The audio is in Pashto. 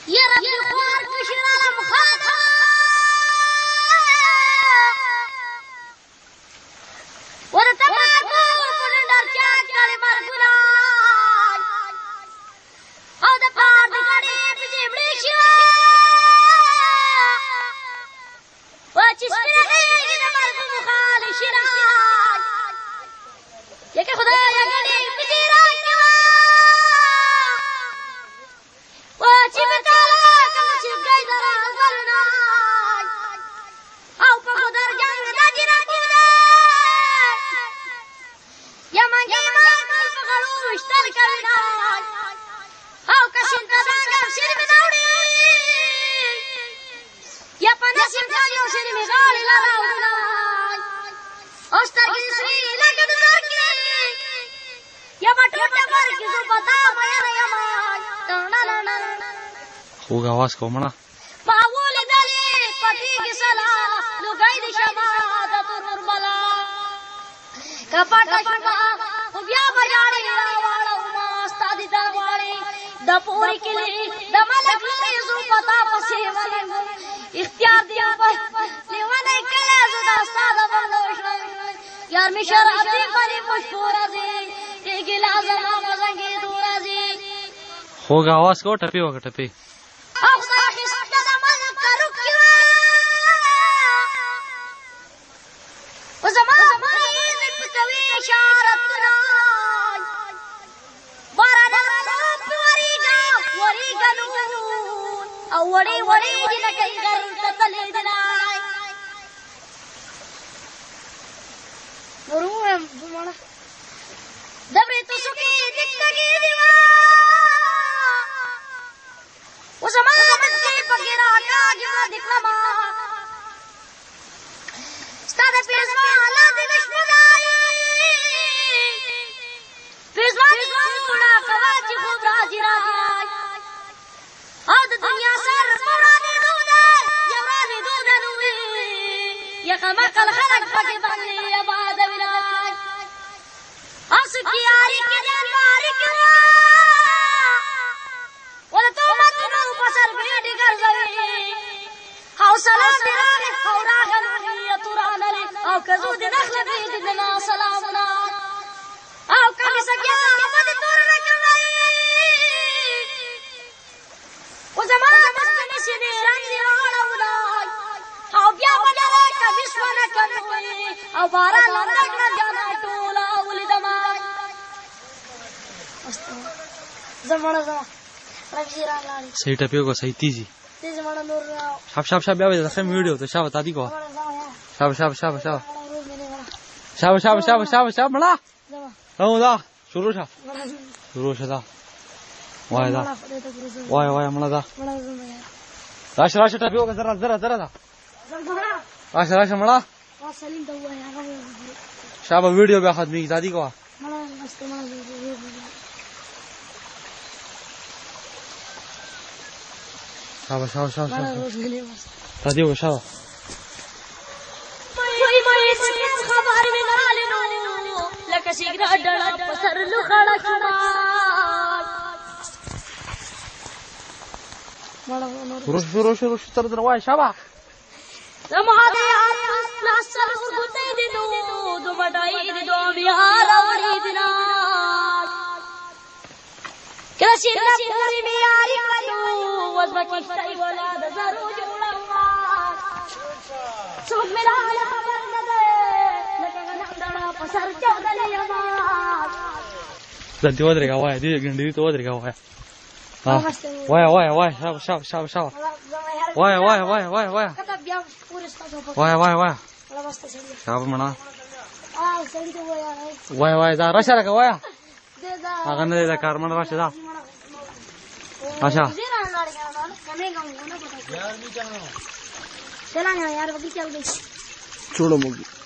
يا ربي خوار كشر المخانة ورتباكو فلندر چاك کالي مرگولان او دا پار دگاڑی بجیبڑی شوا وچی سپنگی دا مرگو مخالی شراج یکی خدا یا گڑی بجیران کوا وچی بکالا کم چیب گئی در آزبرناج او پا خودر جنگ دا جیران بوده یا منگی مانگی پغلو اشتر کردناج او کشن تزانگم شرم دوڑی یا پنسیم کانیو شرم غالی لراؤدناج اوشترگی سوی لگد زرکی یا بطوٹا مرکی زو پتا میر یماج خوگ آواز کو منا باولی دلی پتی کی صلاح لگئی دی شمادت نرملا کپاٹا شما بیا بجاڑی راوالا ماستا دی درواڑی دا پوری کلی دا ملک لئی زو پتا پسی ولی اختیار دی پر لیوانے کلی زو داستا دا بندوشنا یار می شراب دی پری مشکورا دی ایگی لازم آمزنگی دورا دی خوگ آواز کو ٹپی وگا ٹپی اخدا خسد دا ملک کا رکیوا وزمان مریض پکوی اشارت کناج بارا نروب وریگا نون او وڑی وڑی جنکی گر تتلی دنائی نروم بمانا دبری تو سکی دکتگی دیوا وزمان دکتی پکیرا کاگی ما دکلما ستاد پیزوالا دی دشمنائی پیزوانی مولا قواچی خوب راجی راج او دا دنیا سر مورانی دودا یورانی دودا نوی یقمقل خلق پکی بندی یباد ویراج او سکی آری کنین باری کوا ولا تو مکنو پسر بیٹی گرزوی او سلام دیرانی او راغنوی یطورانلی او کزو دی نخل بیدی دنا سلامنا او کمی سکیا آمدی تور نکنوی و زمان مستنی سیدی رنگ دی راڑاولاج او بیا بنیرے کبیشو نکنوی او بارا لندک نجانا تولا اولی دماج زمان صحیح ٹپی کو صحیح تیزی شاب شاب شاب بیا ویسا خیم ویڈیو تو شاب تادی کو شاب شاب شاب شاب شاب شاب شاب شاب شاب ملا رو دا شروع شا شروع شا دا وای دا وای وای ملا دا راش راش ٹپی کو ذرا ذرا ذرا دا راش راش ملا شاب ویڈیو بیا خدمی کی دادی کو شابه شابه شابه شابه تادی و شابه وای وای سپیس خبر می نالنو لکه سیګرټ ډړ پسر لو خړا کړه روش روش تر در وای شابه زماده لاسر ورګته دي نو دومډای دي دومیا راوړي دي نا کله چې نه پوری می یاري کړو وزبکشتای ولاد زرو جوړه څوک میرا خبر نه ده لکه غنډړه پسر چودلې یما دلته ودرېګا وای دې ګنډې ته ودرېګا وای وای وای وای شابه شابه شابه شابه وای وای وای وای وای وای وای وای شابه منا وای وای دا راشه لګا وای هغه نه دا کارمن راشه دا अच्छा चला यार बगी चल गई छोड़ो मुगी